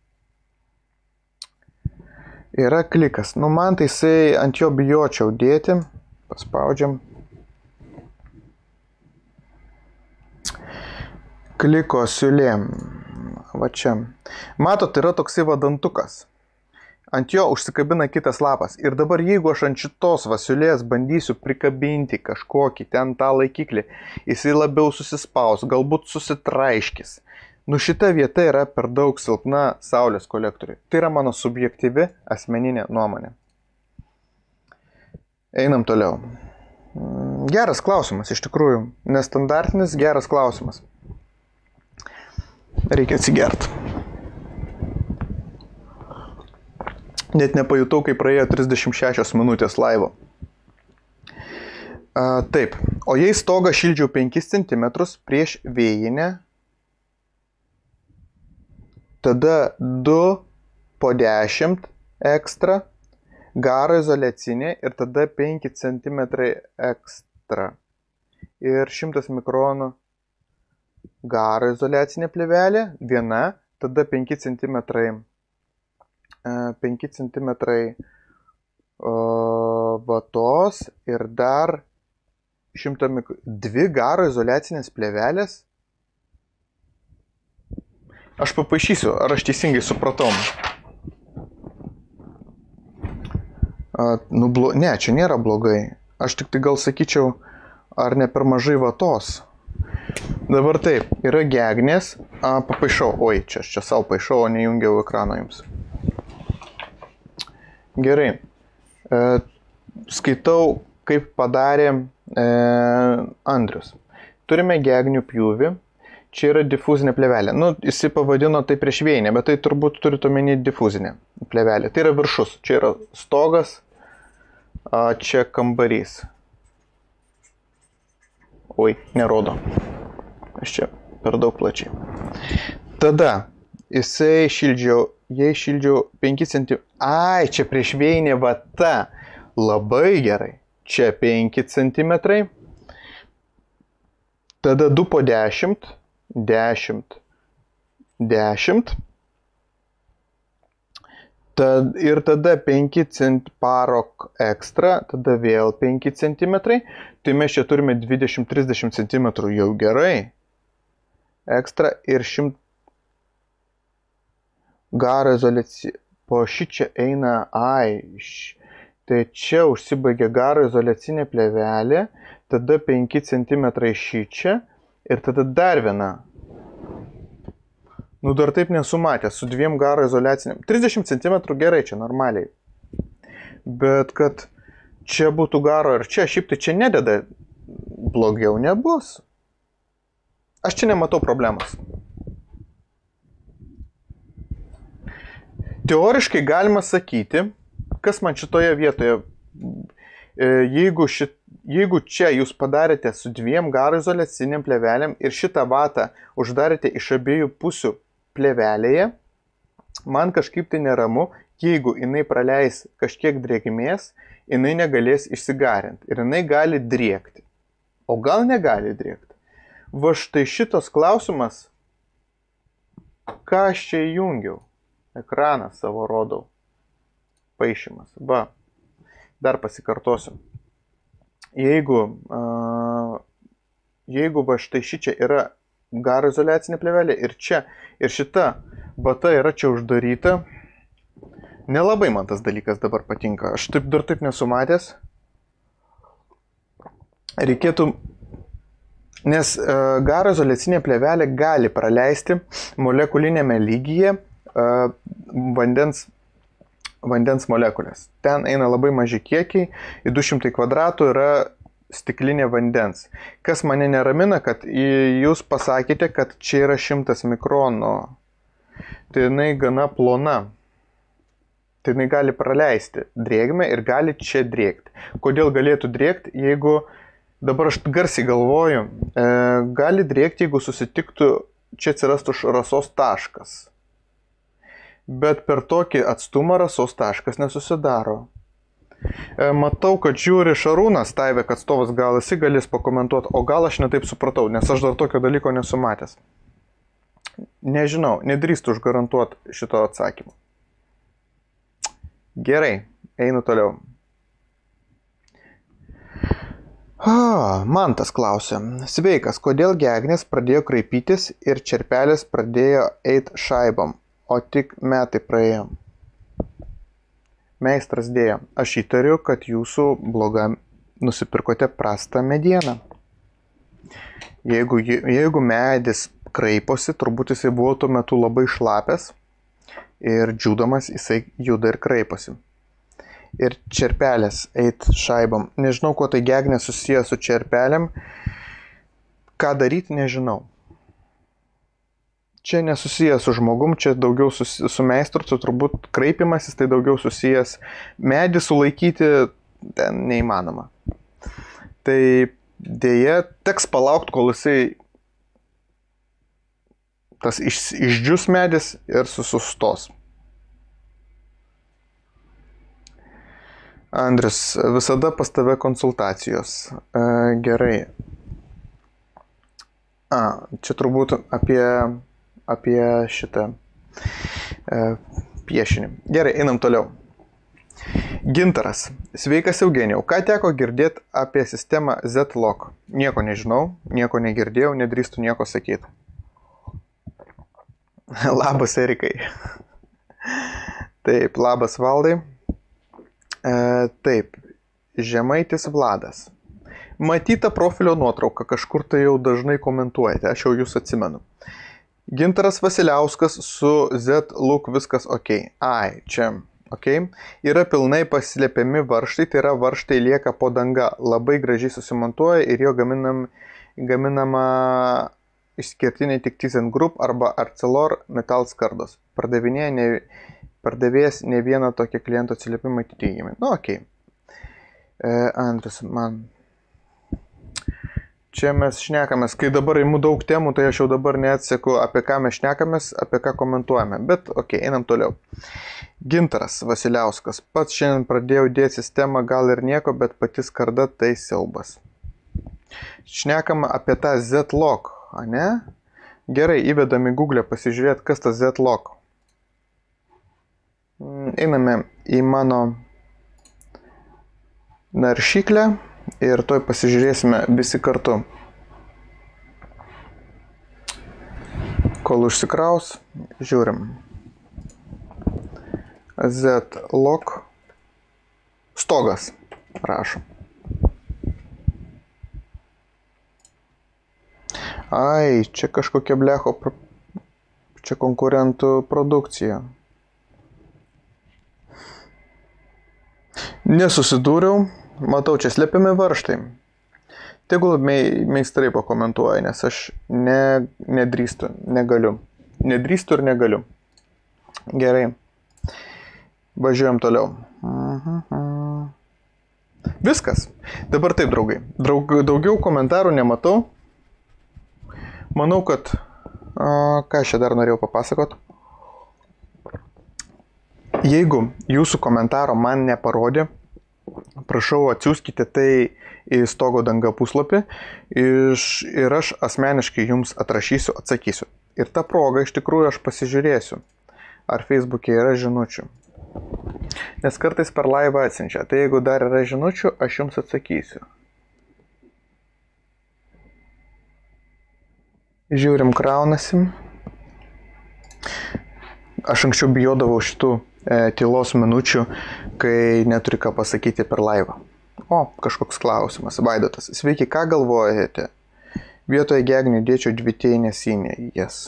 Yra klikas. Man tai jisai ant jo bijočiau dėti. Paspaudžiam. Kliko siūlė. Va čia. Matot, yra toksai vadantukas. Ant jo užsikabina kitas lapas. Ir dabar jeigu aš ant šitos vasiulės bandysiu prikabinti kažkokį ten tą laikiklį, jisai labiau susispaus, galbūt susitraiškis. Nu šita vieta yra per daug silpna saulės kolektoriui. Tai yra mano subjektyvi asmeninė nuomonė. Einam toliau. Geras klausimas, iš tikrųjų. Nestandartinis, geras klausimas. Reikia atsigerti. Net nepajutau, kai praėjo 36 minutės laivo. Taip, o jei stogą šildžiau 5 cm prieš vėjinę, tada 2 po 10 ekstra, garo izoliacinė ir tada 5 cm ekstra. Ir 100 mikronų garo izoliacinė plėvelė, viena, tada 5 cm 5 cm vatos ir dar 2 garo izoliacinės plėvelės. Aš papaišysiu, ar aš teisingai supratau. Ne, čia nėra blogai. Aš tik tai gal sakyčiau, ar ne per mažai vatos. Dabar taip, yra gegnės. Papaišau, oi, čia savo paišau, o nejungiau ekrano jums. Gerai, skaitau, kaip padarė Andrius. Turime gegnių pjūvį, čia yra difuzinė plėvelė. Nu, jis pavadino tai prieš vėjinę, bet tai turbūt turite omeny difuzinė plėvelė. Tai yra viršus, čia yra stogas, čia kambarys. Oi, nerodo. Aš čia per daug plačiai. Tada jisai šildžiau 5 cm. Ai, čia prieš vėjinė vata. Labai gerai. Čia 5 cm. Tada 2 po 10. 10. 10. Ir tada 5 cm parok ekstra. Tada vėl 5 cm. Tai mes čia turime 20-30 cm jau gerai. Ekstra ir 100 garo izoliacija. Po šičia eina, tai čia užsibaigia garo izoliacinė plėvelė, tada 5 cm šičia ir tada dar viena. Nu, dar taip nesumatęs, su 2 garo izoliacinėm. 30 cm gerai, čia normaliai. Bet kad čia būtų garo ir čia, šiaip tai čia nededa, blogiau nebus. Aš čia nematau problemos. Teoriškai galima sakyti, kas man šitoje vietoje, jeigu čia jūs padarėte su 2 garo izoliaciniam plėvelėm ir šitą vatą uždarėte iš abiejų pusių plėvelėje, man kažkaip tai neramu, jeigu jinai praleis kažkiek drėgmės, jinai negalės išsigarinti ir jinai gali drėkti. O gal negali drėkti? Va štai šitas klausimas, ką aš čia įjungiau? Ekraną savo rodau. Paišymas. Va, dar pasikartosiu. Jeigu va štai šičia yra garo izoliacinė plėvelė ir čia, ir šita vata yra čia uždaryta, nelabai man tas dalykas dabar patinka. Aš dar taip nesu matęs. Reikėtų, nes garo izoliacinė plėvelė gali praleisti molekulinėme lygyje vandens molekulės. Ten eina labai maži kiekiai, į 200 kvadratų yra stiklinė vandens. Kas mane neramina, kad jūs pasakėte, kad čia yra 100 mikronų. Tai jinai gana plona. Tai jinai gali praleisti drėgmę ir gali čia drėkti. Kodėl galėtų drėkti, jeigu, dabar aš garsiai galvoju, gali drėkti, jeigu susitiktų, čia atsirastų rasos taškas. Bet per tokį atstumą rasos taškas nesusidaro. Matau, kad žiūri Šarūnas, Taivek atstovas, gal jisai galės pakomentuoti, o gal aš netaip supratau, nes aš dar tokio dalyko nesu matęs. Nežinau, nedrįstu užgarantuoti šito atsakymo. Gerai, einu toliau. Mantas klausia. Sveikas, kodėl gegnės pradėjo kraipytis ir čerpelės pradėjo eit šaibom, o tik metai praėjo? Meistras dėjo, aš įtariu, kad jūsų bloga nusipirkote prastą medieną. Jeigu medis kraiposi, turbūt jisai buvo tuo metu labai šlapęs ir džiūdamas jisai juda ir kraiposi. Ir čerpelės eit šaibom. Nežinau, kuo tai gegnė susiję su čerpelėm. Ką daryti, nežinau. Čia nesusijęs su žmogum, čia daugiau su meistru, čia turbūt kraipimasis, tai daugiau susijęs. Medį sulaikyti ten neįmanoma. Tai dėja, teks palaukti, kol jisai tas išdžius medis ir sustos. Andrius, visada pas tave konsultacijos. Gerai. Čia turbūt apie šitą piešinį. Gerai, einam toliau. Gintaras. Sveikas Eugenijau. Ką teko girdėti apie sistemą Z-Lock? Nieko nežinau, nieko negirdėjau, nedrįstu nieko sakyti. Labas, Erikai. Taip, labas, Valdai. Taip, Žemaitis Vladas. Matyta profilio nuotrauka, kažkur tai jau dažnai komentuojate, aš jau jūs atsimenu. Gintaras Vasiliauskas su Z-Look viskas ok. Čia ok. Yra pilnai paslėpiami varžtai, tai yra varžtai lieka po danga, labai gražiai susimontuoja ir jo gaminama išskirtiniai tik ThyssenKrupp arba Arcelor Metal skardos. Pardavėjas ne vieną tokį kliento atsiliepimą teigiamai. Ok. Andrius, man... Čia mes šnekamės, kai dabar įimu daug temų, tai aš jau dabar neatseku, apie ką mes šnekamės, apie ką komentuojame. Bet, ok, einam toliau. Gintaras Vasiliauskas. Pats šiandien pradėjau dėti sistemą, gal ir nieko, bet pati skarda tai siaubas. Šnekama apie tą Z-Lock, ne? Gerai, įvedam į Google pasižiūrėti, kas tas Z-Lock. Einame į mano naršyklę. Ir toj pasižiūrėsime visi kartu. Kol užsikraus, žiūrim. Z-Lock. Stogas, rašom. Čia kažkokia blecho, čia konkurentų produkcija. Nesusidūriau. Matau, čia slepiami varžtai. Tegul meistrai pakomentuoja, nes aš nedrįstu, negaliu. Nedrįstu ir negaliu. Gerai. Važiuojam toliau. Viskas. Dabar taip, draugai. Daugiau komentarų nematau. Manau, kad... Ką aš čia dar norėjau papasakot? Jeigu jūsų komentaro man neparodė, prašau, atsiųskite tai į Stogo danga puslapį ir aš asmeniškai jums atrašysiu, atsakysiu. Ir tą progą iš tikrųjų aš pasižiūrėsiu, ar Facebook'e yra žinučių. Nes kartais per live atsiunčia. Tai jeigu dar yra žinučių, aš jums atsakysiu. Žiūrim, kraunasi. Aš anksčiau bijodavau šitų tylos minučių, kai neturi ką pasakyti per laivą. Kažkoks klausimas. Vaidotas. Sveiki, ką galvojate? Vietoje gegnių dėčiau dvitėjinę synę. Yes.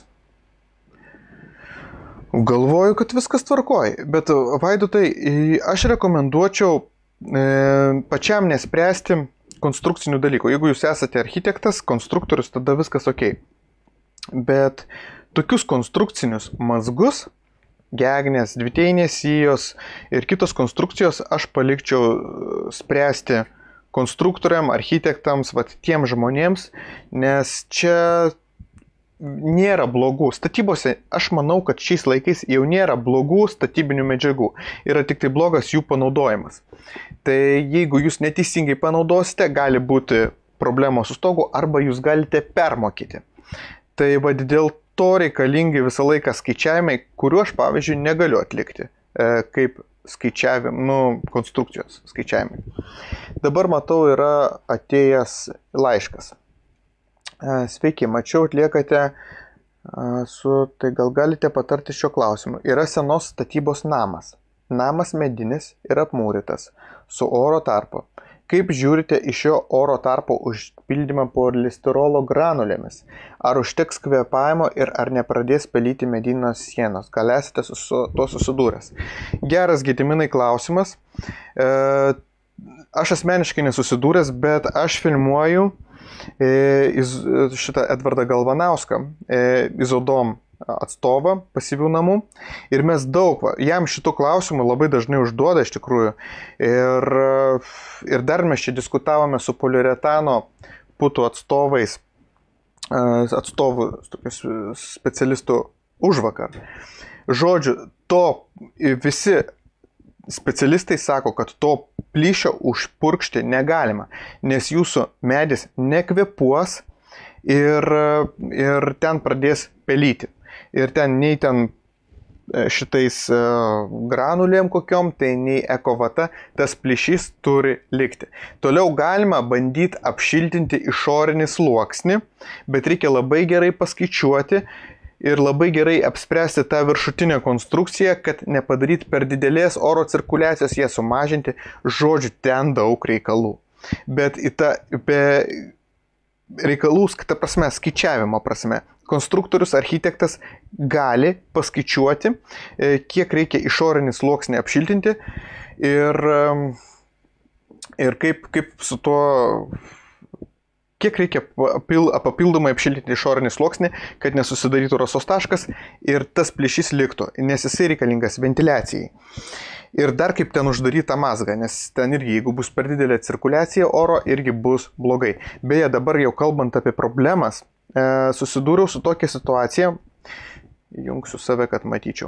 Galvoju, kad viskas tvarkoj. Bet, Vaidotai, aš rekomenduočiau pačiam nespręsti konstrukcinių dalykų. Jeigu jūs esate architektas, konstruktorius, tada viskas ok. Bet tokius konstrukcinius mazgus, gegnės, dvitėjinės sijos ir kitos konstrukcijos aš palikčiau spręsti konstruktoriam, architektams, tiem žmonėms, nes čia nėra blogų. Statybose aš manau, kad šiais laikais jau nėra blogų statybinių medžiagų. Yra tik tai blogas jų panaudojimas. Tai jeigu jūs neteisingai panaudosite, gali būti problemos su stogu arba jūs galite permokyti. Tai dėl to reikalingi visą laiką skaičiavimai, kuriuo aš, pavyzdžiui, negaliu atlikti kaip konstrukcijos skaičiavimai. Dabar matau, yra atėjęs laiškas. Sveiki, mačiau, atliekate tai gal galite patarti šio klausimu. Yra senos statybos namas. Namas medinis ir apmūrytas, su oro tarpu. Kaip žiūrite į šio oro tarpo užpildymą polisterolo granulėmis? Ar užteks kvėpavimo ir ar nepradės pelyti medinės sienos? Gal esate su tuo susidūręs? Geras, Gediminai, klausimas. Aš asmeniškai nesusidūręs, bet aš filmuoju šitą Edvardą Galvanauską, Izodom atstovą pasyvių namų. Ir mes jam šitų klausimų labai dažnai užduoda iš tikrųjų. Ir dar mes čia diskutavome su poliuretano putų atstovų specialistų užvakar. Žodžiu, visi specialistai sako, kad to plyšio užpurkšti negalima, nes jūsų medis nekvėpuos ir ten pradės pelyti. Ir nei ten šitais granulėm kokiom, tai nei ekovata, tas plyšys turi likti. Toliau galima bandyti apšiltinti išorinį sluoksnį, bet reikia labai gerai paskaičiuoti ir labai gerai apspręsti tą viršutinę konstrukciją, kad nepadaryti per didelės oro cirkuliacijos, ją sumažinti. Žodžiu, ten daug reikalų. Bet reikalų, ta prasme, skaičiavimo prasme, konstruktorius, architektas gali paskaičiuoti, kiek reikia išorinį sluoksnį apšiltinti ir kaip su tuo, kiek reikia papildomai apšiltinti išorinį sluoksnį, kad nesusidarytų rasos taškas ir tas plyšys liktų, nes jisai reikalingas ventiliacijai. Ir dar kaip ten uždaryta mazga, nes ten irgi, jeigu bus per didelė cirkuliacija oro, irgi bus blogai. Beje, dabar jau kalbant apie problemas, susidūriau su tokia situacija, jungsiu save, kad matyčiau.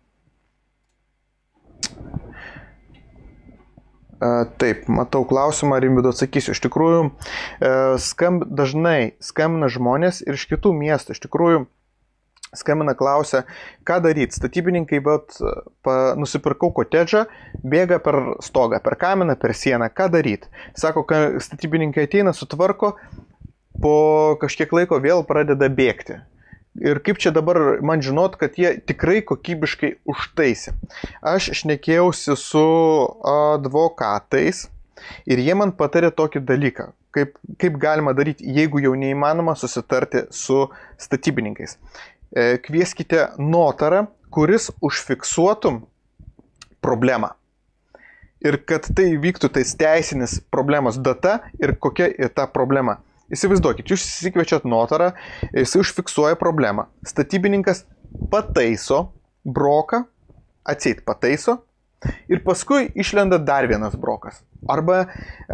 Taip, matau klausimą, Rimvydo atsakysiu. Iš tikrųjų, dažnai skambina žmonės ir iš kitų miestų. Iš tikrųjų, skambina, klausia, ką daryti. Statybininkai, nusipirkau kotedžą, bėga per stogą, per kaminą, per sieną. Ką daryti? Sako, kad statybininkai ateina, sutvarko, po kažkiek laiko vėl pradeda bėgti. Ir kaip čia dabar man žinot, kad jie tikrai kokybiškai užtaisė. Aš šnekėjausi su advokatais ir jie man patarė tokį dalyką. Kaip galima daryti, jeigu jau neįmanoma susitarti su statybininkais. Kvieskite notarą, kuris užfiksuotų problemą. Ir kad tai vyktų tais teisinis problemos data ir kokia yra ta problema. Įsivaizduokit, jūs įsikviečiat notarą, jis užfiksuoja problemą. Statybininkas pataiso broką, atseit pataiso ir paskui išlenda dar vienas brokas. Arba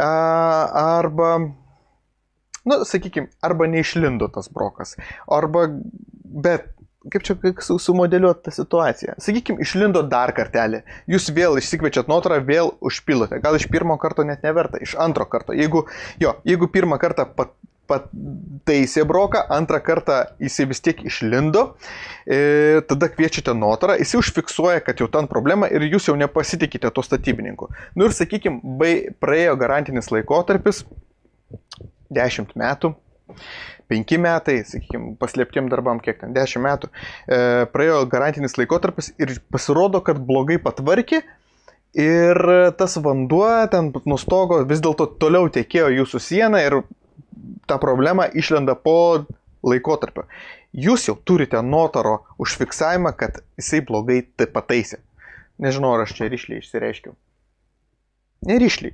neišlindo tas brokas. Bet kaip čia sumodeliuoti tą situaciją? Sakykime, išlindo dar kartelį. Jūs vėl išsikviečiat notarą, vėl užpilote. Gal iš pirmo karto net neverta, iš antro karto. Jeigu pirmą kartą pataisė broką, antrą kartą jisai vis tiek išlindo, tada kviečiate notarą, jisai užfiksuoja, kad jau ten problema ir jūs jau nepasitikite to statybininku. Ir sakykime, praėjo garantinis laikotarpis 10 metų. 5 metai, sakykime, paslėptiem darbam, kiek ten, 10 metų, praėjo garantinis laikotarpis ir pasirodo, kad blogai patvarkė ir tas vanduo ten nuo stogo vis dėlto toliau tekėjo jūsų sieną ir ta problema išlenda po laikotarpio. Jūs jau turite notaro užfiksavimą, kad jisai blogai tai pataisė. Nežinau, ar aš čia rišliai išsireiškiau. Nerišliai.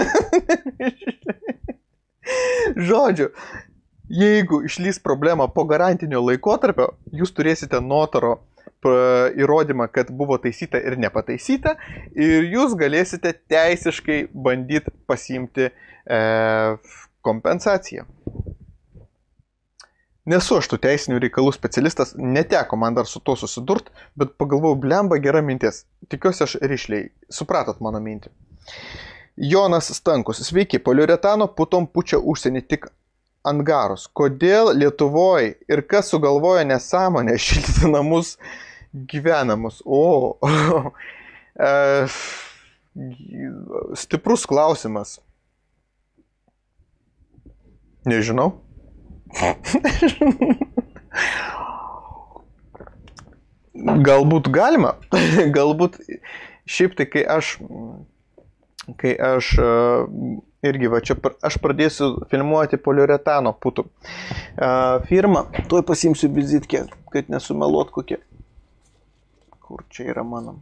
Žodžiu, jeigu išlys problema po garantinio laikotarpio, jūs turėsite notaro įrodymą, kad buvo taisyta ir nepataisyta ir jūs galėsite teisiškai bandyti pasiimti kompensaciją. Nesu aš tų teisinių reikalų specialistas, neteko man dar su to susidurt, bet pagalvojau, blemba, gera mintis. Tikiuosi aš rišliai. Supratot mano mintį. Jonas Stankus. Sveiki, poliuretano putom pučia užsienį tik angarus. Kodėl Lietuvoje ir kas sugalvoja nesąmonę šildyti namus gyvenamus? Stiprus klausimas. Nežinau. Galbūt galima. Galbūt šiaip tai, kai aš irgi, va čia aš pradėsiu filmuoti poliuretano putų firmą. Tuoj pasiimsiu vizitkę, kad nesumeluot kokie. Kur čia yra mano?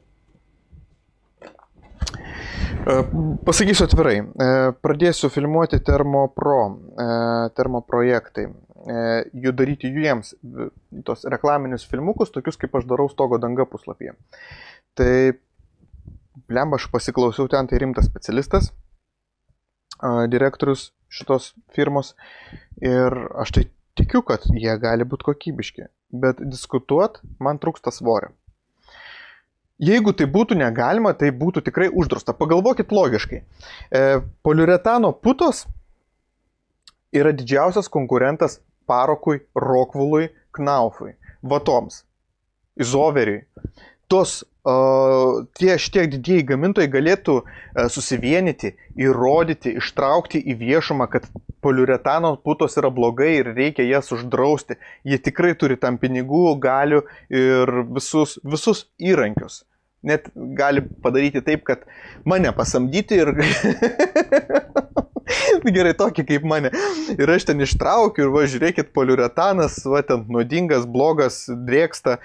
Pasakysiu atvirai. Pradėsiu filmuoti termoprojektai. Jų daryti jiems tos reklaminius filmukus, tokius kaip aš darau Stogo danga puslapyje. Tai, blemba, aš pasiklausiau ten, tai rimtas specialistas, direktorius šitos firmos ir aš tai tikiu, kad jie gali būti kokybiški, bet diskutuot man trūksta svorio. Jeigu tai būtų negalima, tai būtų tikrai uždrausta. Pagalvokit logiškai. Poliuretano putos yra didžiausias konkurentas Parokui, Rokvului, Knaufui, Vatoms, Izoveriui. Šitie didieji gamintojai galėtų susivienyti, įrodyti, ištraukti į viešumą, kad poliuretano putos yra blogai ir reikia jas uždrausti. Jie tikrai turi tam pinigų, galių ir visus įrankius. Net gali padaryti taip, kad mane pasamdyti ir... Gerai, tokį kaip mane. Ir aš ten ištraukiu ir va, žiūrėkit, poliuretanas, va, ten nuodingas, blogas, drėksta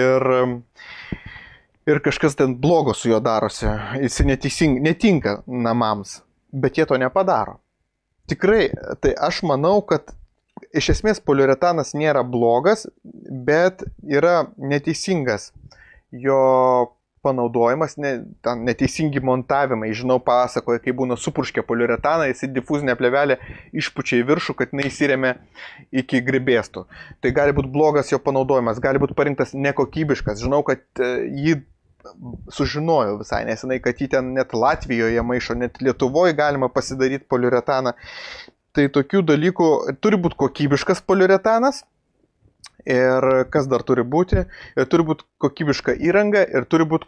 ir kažkas ten blogo su juo darosi. Jis netinka namams, bet jie to nepadaro. Tikrai, tai aš manau, kad iš esmės poliuretanas nėra blogas, bet yra neteisingas jo panaudojimas, neteisingi montavimai. Žinau, pasakoja, kai būna supurškia poliuretaną, jis į difuzinę plėvelę išpučia į viršų, kad neįsiremia iki gribėstų. Tai gali būti blogas jo panaudojimas, gali būti parinktas nekokybiškas. Žinau, kad jį sužinojau visai nesenai, kad jį ten net Latvijoje maišo, net Lietuvoje galima pasidaryti poliuretaną. Tai tokių dalykų turi būti kokybiškas poliuretanas. Ir kas dar turi būti? Turi būti kokybiška įranga ir turi būti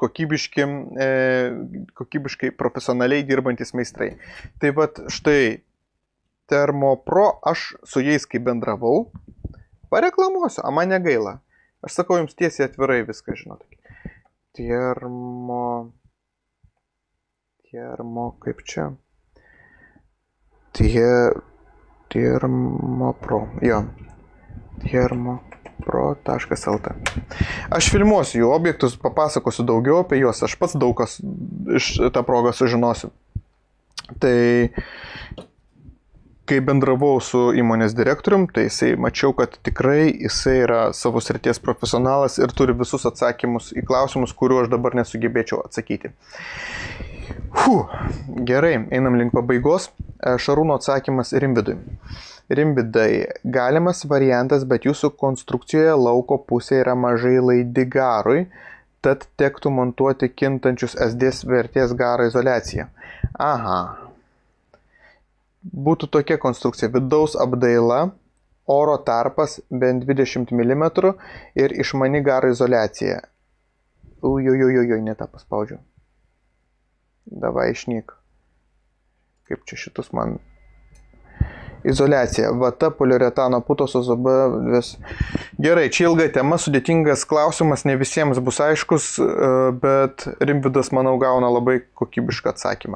kokybiškai profesionaliai dirbantis meistrai. Tai vat štai Termopro, aš su jais kaip bendravau, pareklamuosiu, o man negaila. Aš sakau jums tiesiai atvirai viską, žinot. Termo, kaip čia? Termopro, jo. Termopro.lt. Aš filmuosiu jų objektus, papasakosiu daugiau apie juos, aš pats daug kas iš tą progą sužinosiu. Tai kai bendravau su įmonės direktorium, tai jisai mačiau, kad tikrai jisai yra savo srities profesionalas ir turi visus atsakymus į klausimus, kuriuo aš dabar nesugebėčiau atsakyti. Gerai, einam link pabaigos. Šarūno atsakymas Rimvidui. Rimvidai, galimas variantas, bet jūsų konstrukcijoje lauko pusė yra mažai laidi garui, tad tektų montuoti kintančius SD vertės garo izoliaciją. Aha. Būtų tokia konstrukcija: vidaus apdaila, oro tarpas bent 20 mm ir išmani garo izoliacija. Ujojojojoj, ne tą paspaudžiu. Davai išnyk. Kaip čia šitus man... Izoliacija. Vata, poliuretano putos, OZB, vis. Gerai, čia ilga tema, sudėtingas klausimas, ne visiems bus aiškus, bet Rimvidas, manau, gauna labai kokybišką atsakymą.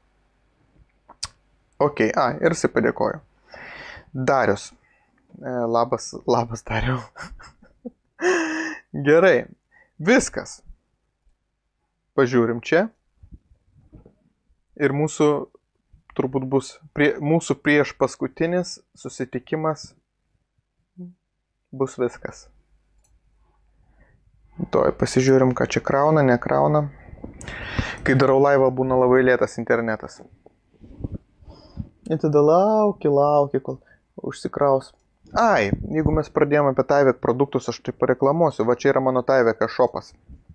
Ok, ir jisai padėkoju. Darius. Labas Dariau. Gerai, viskas. Pažiūrim čia. Ir mūsų turbūt bus mūsų prieš paskutinis susitikimas, bus viskas. Toj pasižiūrim, ką čia krauna, nekrauna. Kai darau laivą, būna labai lėtas internetas. Ir tada lauki, kol užsikraus. Jeigu mes pradėjome apie Tyvek produktus, aš tai pareklamuosiu. Va čia yra mano Tyvek shopas.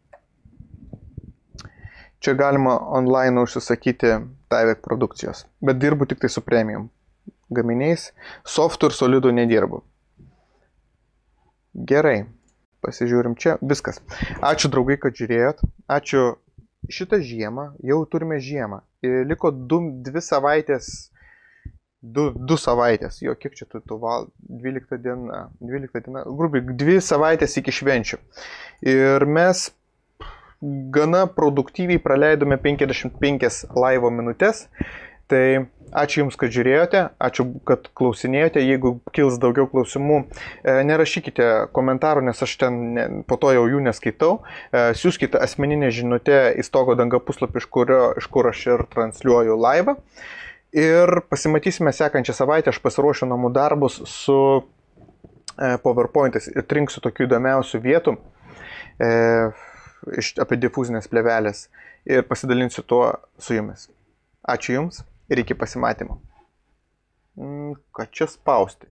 Čia galima online užsisakyti Tyvek produkcijos, bet dirbu tik tai su premium gaminiais, softų ir solidų nedirbu. Gerai, pasižiūrim čia, viskas. Ačiū draugai, kad žiūrėjot, ačiū šitą žiemą, jau turime žiemą. Ir liko 2 savaitės, 2 savaitės, jo, kiek čia tų val, 12 diena, grubiai 2 savaitės iki švenčių. Ir mes gana produktyviai praleidome 55 laivo minutės. Tai ačiū Jums, kad žiūrėjote, ačiū, kad klausinėjote. Jeigu kils daugiau klausimų, nerašykite komentarų, nes aš ten po to jau jų neskaitau. Siųskite asmeninę žinutę į Stogo danga puslapį, iš kur aš ir transliuoju laivą. Ir pasimatysime sekančią savaitę. Aš pasiruošiu namų darbus su PowerPoint'ais ir trinksiu tokių įdomiausių vietų apie difuzinės plėvelės ir pasidalinsiu tuo su Jumis. Ačiū Jums ir iki pasimatymo. Ką čia spausti?